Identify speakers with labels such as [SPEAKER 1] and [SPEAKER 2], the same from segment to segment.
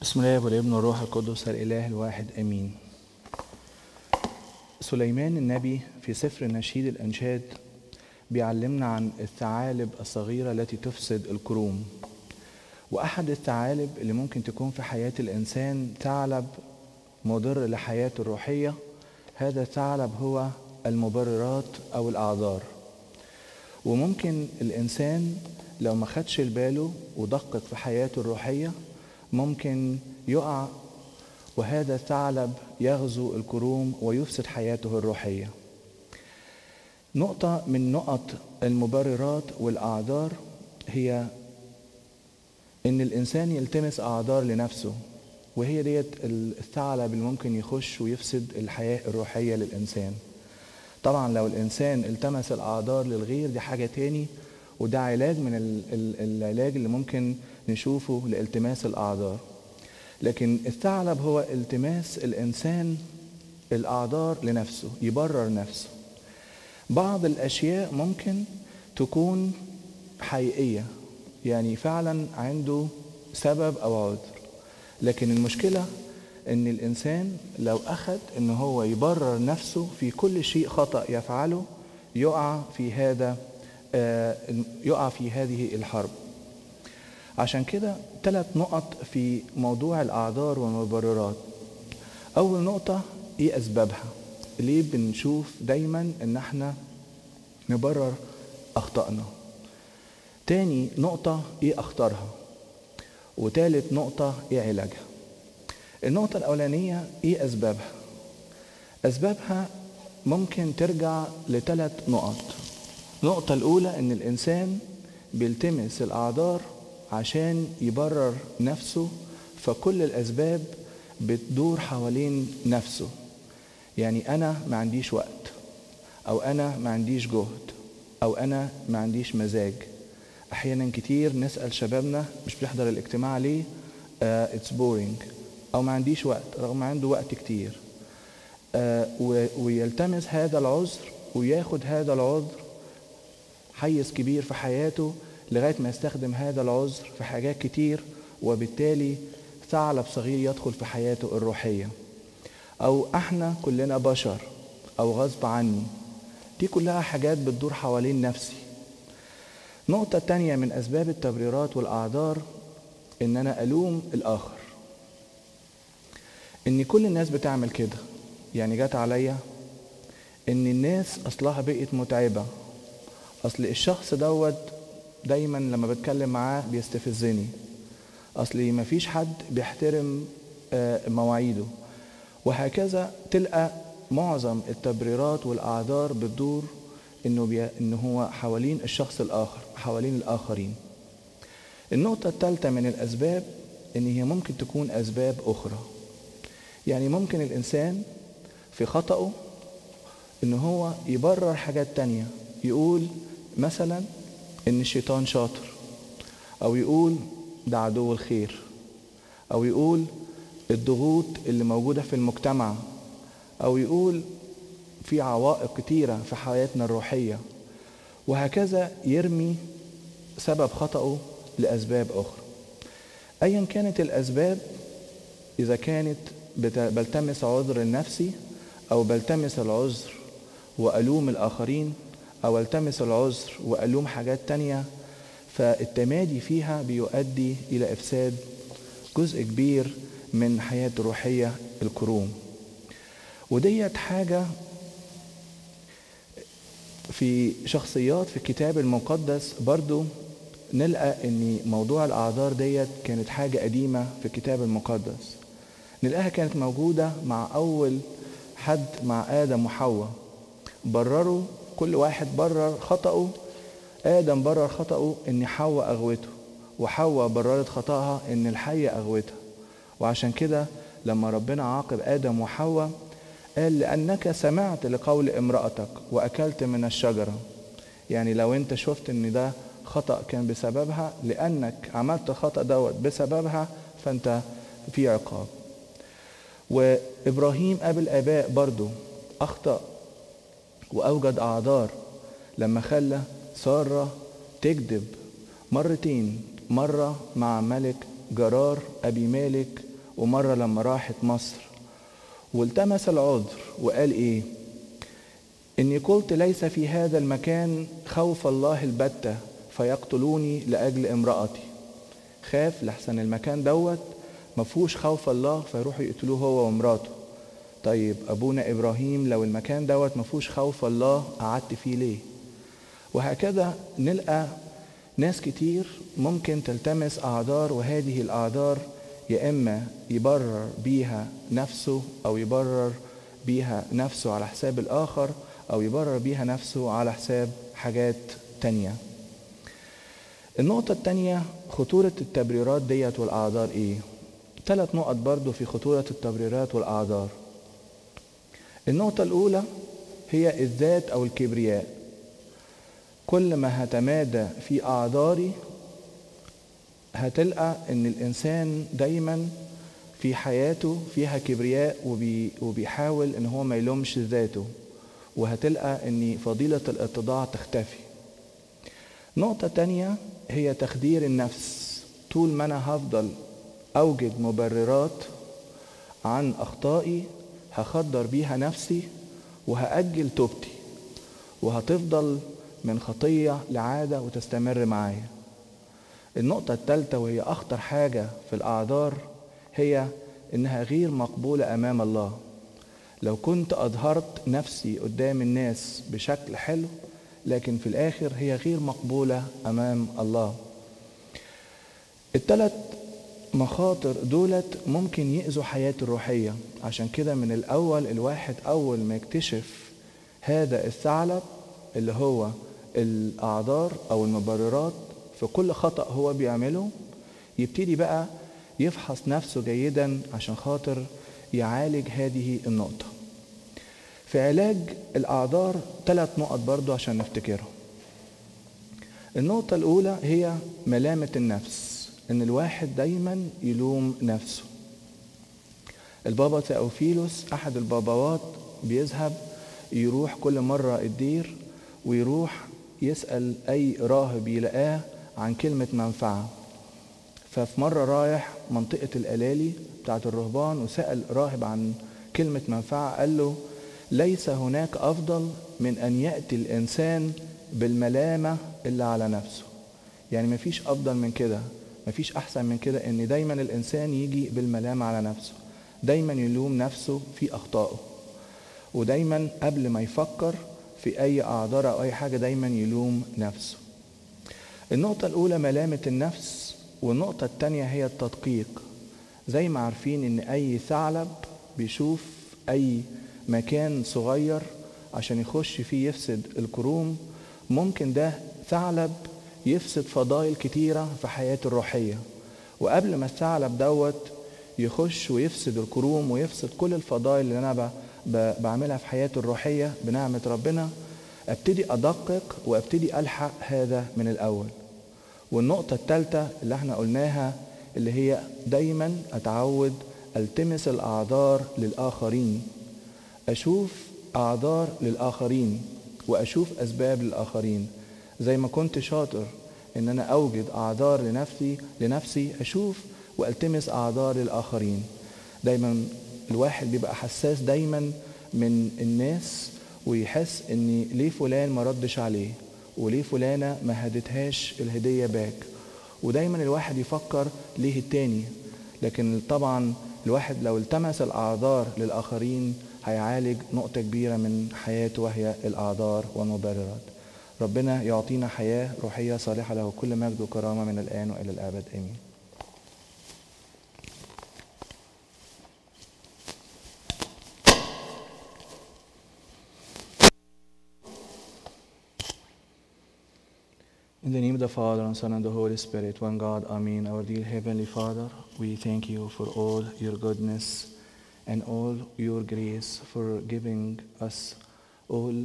[SPEAKER 1] بسم الله والابن والروح القدس الإله الواحد آمين. سليمان النبي في سفر نشيد الأنشاد بيعلمنا عن الثعالب الصغيرة التي تفسد الكروم. وأحد الثعالب اللي ممكن تكون في حياة الإنسان ثعلب مضر لحياته الروحية. هذا الثعلب هو المبررات أو الأعذار. وممكن الإنسان لو ما خدش باله ودقق في حياته الروحية ممكن يقع، وهذا الثعلب يغزو الكروم ويفسد حياته الروحية. نقطة من نقط المبررات والأعذار هي إن الإنسان يلتمس أعذار لنفسه، وهي ديت الثعلب اللي ممكن يخش ويفسد الحياة الروحية للإنسان. طبعا لو الإنسان التمس الأعذار للغير دي حاجة تاني، وده علاج من العلاج اللي ممكن نشوفه لالتماس الأعذار. لكن الثعلب هو التماس الإنسان الأعذار لنفسه، يبرر نفسه. بعض الأشياء ممكن تكون حقيقية، يعني فعلا عنده سبب أو عذر، لكن المشكلة إن الإنسان لو أخذ إن هو يبرر نفسه في كل شيء خطأ يفعله يقع في هذه الحرب. عشان كده 3 نقط في موضوع الأعذار والمبررات. أول نقطة إيه أسبابها؟ ليه بنشوف دايما إن احنا نبرر أخطائنا؟ تاني نقطة إيه أخطارها؟ وتالت نقطة إيه علاجها؟ النقطة الأولانية إيه أسبابها؟ أسبابها ممكن ترجع ل3 نقط. النقطة الأولى إن الإنسان بيلتمس الأعذار عشان يبرر نفسه، فكل الأسباب بتدور حوالين نفسه. يعني أنا ما عنديش وقت، أو أنا ما عنديش جهد، أو أنا ما عنديش مزاج. أحيانا كتير نسأل شبابنا مش بيحضر الاجتماع ليه؟ it's boring، أو ما عنديش وقت رغم عنده وقت كتير. ويلتمس هذا العذر وياخد هذا العذر حيز كبير في حياته لغاية ما يستخدم هذا العذر في حاجات كتير، وبالتالي ثعلب صغير يدخل في حياته الروحية. أو احنا كلنا بشر، أو غصب عني. دي كلها حاجات بتدور حوالين نفسي. نقطة تانية من أسباب التبريرات والأعذار إن أنا ألوم الآخر، إن كل الناس بتعمل كده. يعني جات عليا إن الناس أصلها بقت متعبة، أصل الشخص دوت دايما لما بتكلم معاه بيستفزني، أصلي مفيش حد بيحترم مواعيده. وهكذا تلقى معظم التبريرات والأعذار بتدور إنه هو حوالين الشخص الآخر، حوالين الآخرين. النقطة الثالثة من الأسباب إن هي ممكن تكون أسباب أخرى. يعني ممكن الإنسان في خطأه إن هو يبرر حاجات تانية، يقول مثلا إن الشيطان شاطر، أو يقول ده عدو الخير، أو يقول الضغوط اللي موجودة في المجتمع، أو يقول في عوائق كتيرة في حياتنا الروحية. وهكذا يرمي سبب خطأه لأسباب أخرى. أيا كانت الأسباب، إذا كانت بلتمس عذر لنفسي، أو بلتمس العذر وألوم الآخرين، أو التمس العذر وألوم حاجات تانية، فالتمادي فيها بيؤدي إلى إفساد جزء كبير من حياة روحية الكروم. وديت حاجة في شخصيات في الكتاب المقدس برضو نلقى ان موضوع الأعذار ديت كانت حاجة قديمة في الكتاب المقدس. نلقاها كانت موجودة مع أول حد، مع آدم وحواء. برروا، كل واحد برر خطأه. آدم برر خطأه إن حواء أغوته، وحواء بررت خطأها إن الحية أغوتها. وعشان كده لما ربنا عاقب آدم وحواء قال لأنك سمعت لقول امرأتك وأكلت من الشجرة. يعني لو أنت شفت إن ده خطأ كان بسببها، لأنك عملت خطأ دوت بسببها، فأنت في عقاب. وإبراهيم أبو الآباء برضو أخطأ وأوجد أعذار لما خلى سارة تكذب مرتين، مرة مع ملك جرار أبي مالك، ومرة لما راحت مصر والتمس العذر وقال ايه؟ إني قلت ليس في هذا المكان خوف الله البتة فيقتلوني لأجل امرأتي. خاف لحسن المكان دوت مفهوش خوف الله فيروحوا يقتلوه هو ومراته. طيب أبونا إبراهيم لو المكان دوت مفهوش خوف الله قعدت فيه ليه؟ وهكذا نلقى ناس كتير ممكن تلتمس أعذار، وهذه الأعذار يا إما يبرر بيها نفسه أو يبرر بيها نفسه على حساب الآخر أو يبرر بيها نفسه على حساب حاجات تانية. النقطة التانية خطورة التبريرات ديت والأعذار إيه؟ 3 نقط برضو في خطورة التبريرات والأعذار. النقطة الأولى هي الذات أو الكبرياء. كل ما هتمادى في أعذاري هتلقى إن الإنسان دايما في حياته فيها كبرياء وبيحاول إن هو ما يلومش ذاته، وهتلقى إن فضيلة الاتضاع تختفي. نقطة تانية هي تخدير النفس. طول ما أنا هفضل أوجد مبررات عن أخطائي هخدر بيها نفسي وهأجل توبتي، وهتفضل من خطية لعادة وتستمر معايا. النقطة الثالثة وهي أخطر حاجة في الأعذار هي إنها غير مقبولة أمام الله. لو كنت أظهرت نفسي قدام الناس بشكل حلو لكن في الآخر هي غير مقبولة أمام الله. ال3 مخاطر دولت ممكن يأذوا حياته الروحية. عشان كده من الأول الواحد أول ما يكتشف هذا الثعلب اللي هو الأعذار أو المبررات في كل خطأ هو بيعمله يبتدي بقى يفحص نفسه جيدا عشان خاطر يعالج هذه النقطة. في علاج الأعذار 3 نقط برضو عشان نفتكرهم. النقطة الأولى هي ملامة النفس، إن الواحد دايما يلوم نفسه. البابا تأوفيلوس أحد الباباوات بيذهب يروح كل مرة الدير ويروح يسأل أي راهب يلاقاه عن كلمة منفعة. ففي مرة رايح منطقة الألالي بتاعت الرهبان وسأل راهب عن كلمة منفعة، قال له ليس هناك أفضل من أن يأتي الإنسان بالملامة اللي على نفسه. يعني مفيش أفضل من كده، مفيش أحسن من كده إن دايما الإنسان يجي بالملامة على نفسه، دايما يلوم نفسه في أخطائه، ودايما قبل ما يفكر في أي أعذار أو أي حاجة دايما يلوم نفسه. النقطة الأولى ملامة النفس، والنقطة الثانية هي التدقيق. زي ما عارفين إن أي ثعلب بيشوف أي مكان صغير عشان يخش فيه يفسد الكروم، ممكن ده ثعلب يفسد فضائل كتيرة في حياته الروحية. وقبل ما الثعلب دوت يخش ويفسد الكروم ويفسد كل الفضائل اللي أنا بعملها في حياتي الروحية بنعمة ربنا، ابتدي أدقق وابتدي ألحق هذا من الأول. والنقطة الثالثة اللي احنا قلناها اللي هي دايما أتعود ألتمس الأعذار للآخرين، أشوف أعذار للآخرين وأشوف أسباب للآخرين. زي ما كنت شاطر إن أنا أوجد أعذار لنفسي أشوف وألتمس أعذار للآخرين. دايما الواحد بيبقى حساس دايما من الناس ويحس إن ليه فلان ما ردش عليه وليه فلانة ما هدتهاش الهدية باك، ودايما الواحد يفكر ليه التاني. لكن طبعا الواحد لو التمس الأعذار للآخرين هيعالج نقطة كبيرة من حياته وهي الأعذار والمبررات. ربنا يعطينا حياة روحية صالحة، له كل مجد وكرامة من الآن وإلى الأبد آمين. In the name of the Father, and Son, and the Holy Spirit, one God, Amen. Our dear Heavenly Father, we thank you for all your goodness and all your grace, for giving us all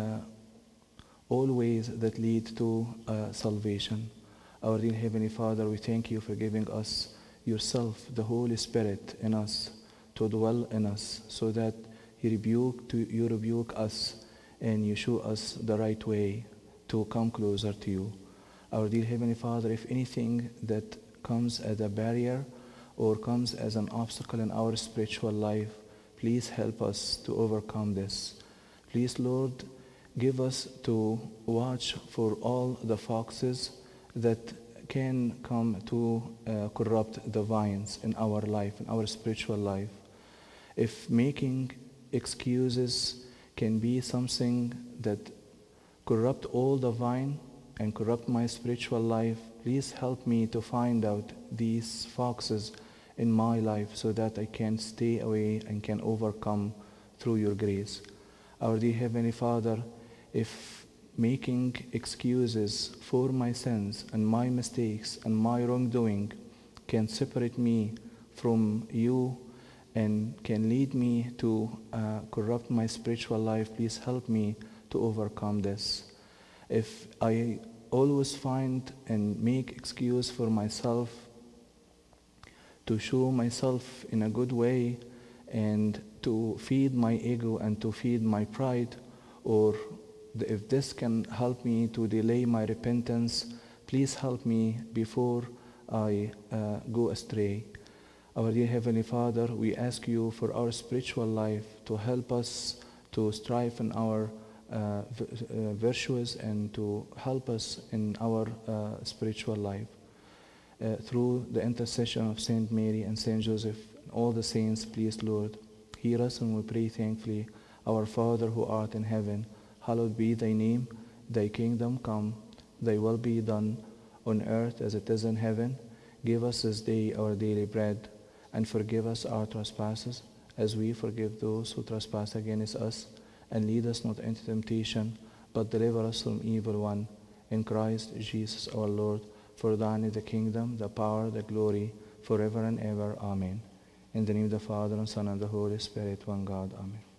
[SPEAKER 1] ways that lead to salvation. Our dear Heavenly Father, we thank you for giving us yourself, the Holy Spirit in us, to dwell in us, so that you rebuke us and you show us the right way to come closer to you. Our dear Heavenly Father, if anything that comes as a barrier or comes as an obstacle in our spiritual life, please help us to overcome this. Please, Lord, give us to watch for all the foxes that can come to corrupt the vines in our life, in our spiritual life. If making excuses can be something that corrupt all the vine and corrupt my spiritual life, please help me to find out these foxes in my life so that I can stay away and can overcome through your grace. Our dear Heavenly Father, if making excuses for my sins and my mistakes and my wrongdoing can separate me from you and can lead me to corrupt my spiritual life, please help me to overcome this. If I always find and make excuse for myself to show myself in a good way and to feed my ego and to feed my pride, or if this can help me to delay my repentance, please help me before I go astray. Our dear Heavenly Father, we ask you for our spiritual life to help us to strive in our virtues and to help us in our spiritual life. Through the intercession of Saint Mary and Saint Joseph and all the saints, please, Lord, hear us and we pray thankfully. Our Father who art in heaven, hallowed be thy name. Thy kingdom come, thy will be done on earth as it is in heaven. Give us this day our daily bread, and forgive us our trespasses, as we forgive those who trespass against us. And lead us not into temptation, but deliver us from evil one. In Christ Jesus our Lord, for thine is the kingdom, the power, the glory, forever and ever. Amen. In the name of the Father, and Son, and the Holy Spirit, one God. Amen.